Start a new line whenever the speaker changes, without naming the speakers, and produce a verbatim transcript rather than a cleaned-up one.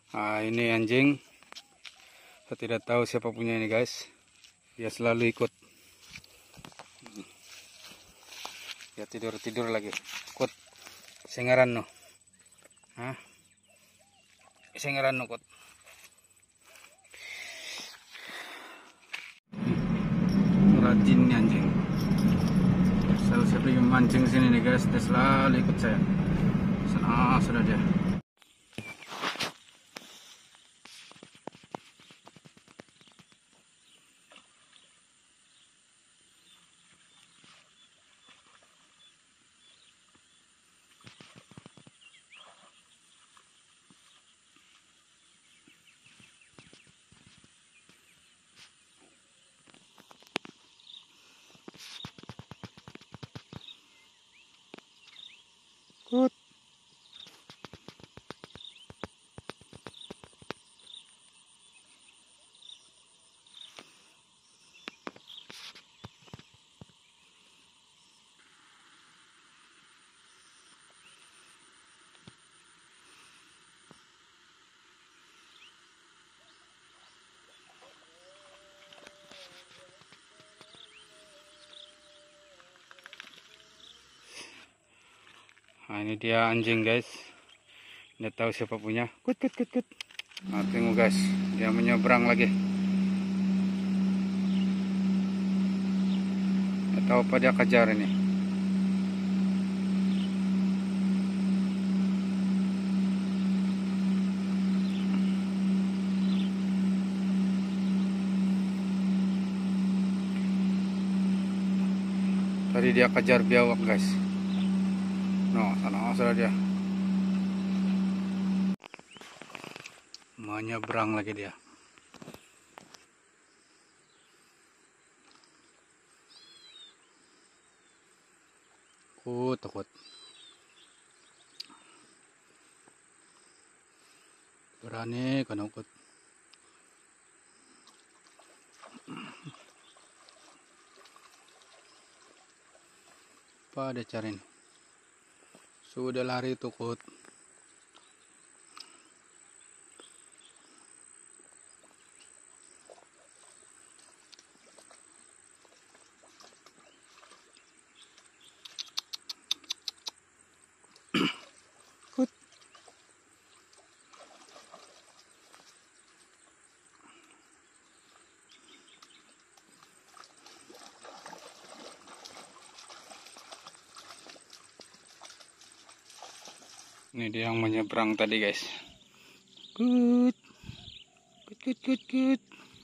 Nah, ini anjing. Saya tidak tahu siapa punya ini guys. Dia selalu ikut. Dia tidur-tidur lagi. Ikut. Sengaran no. Hah? Sengaran no kot. Rajin nih anjing. Saya sering mancing sini nih guys. Dia selalu ikut saya. Sana sudah dia. Kut. Nah, ini dia anjing guys. Nggak tahu siapa punya. Kut kut kut kut. Nah, tengok guys, dia menyeberang lagi. Nggak tahu apa dia kejar ini. Tadi dia kejar biawak guys. No, sana sudah dia. Menyeberang lagi dia. Kut takut. Berani kan ukut. Apa dia cari ini? Sudah lari tuh kut. Kut. Ini dia yang menyeberang tadi guys. Kut. Kut kut kut kut.